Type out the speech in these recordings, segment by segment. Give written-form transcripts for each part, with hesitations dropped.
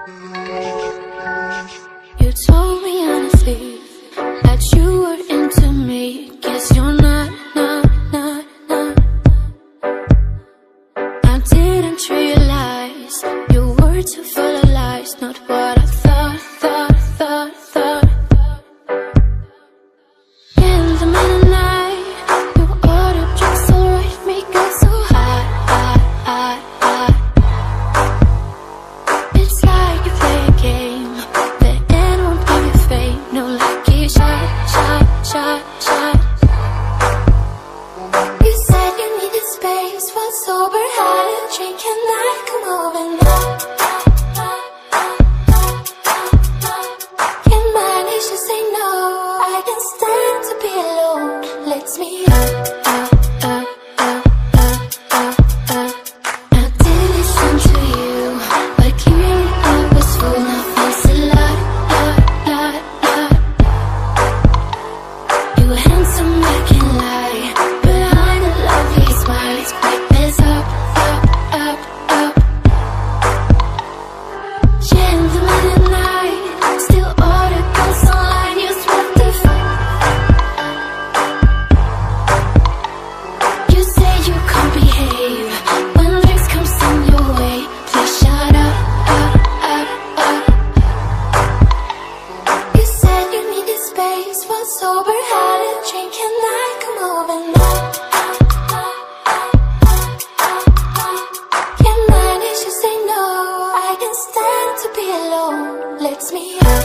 You told me honestly that you were into me. Guess you're not. I didn't realize you were too full of lies. Not what I thought. In the middle of the night, you ordered drinks, alright, make us so high. It's like you play a game, the end won't give you fame. No lucky shot. You said you needed space, was sober, had a drink, and I come over now. Can't manage to say no, I can stand to be alone. Lets me up. I did listen to you, but clearly I was full. Now face a lot. You were handsome, I can't lie, behind a lovely smile, it's quite mess up. Gentleman at night, still order girls online, you swept the You say you can't behave when drinks comes in your way. Please shut up. You said you needed space, was sober, had a drink, and I come over now. Can't manage to say no, I can stand to be alone. Lets me up.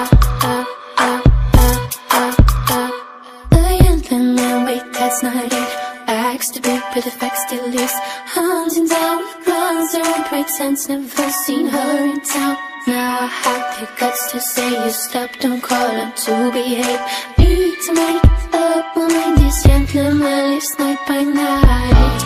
The gentleman, wait, that's not it. Acts to be, but the fact still is. Hunting down, runs around, pretends never seen her in town. Now I have the guts to say you stop, don't call her to behave. Need to make up my mind, this gentleman lives night by night.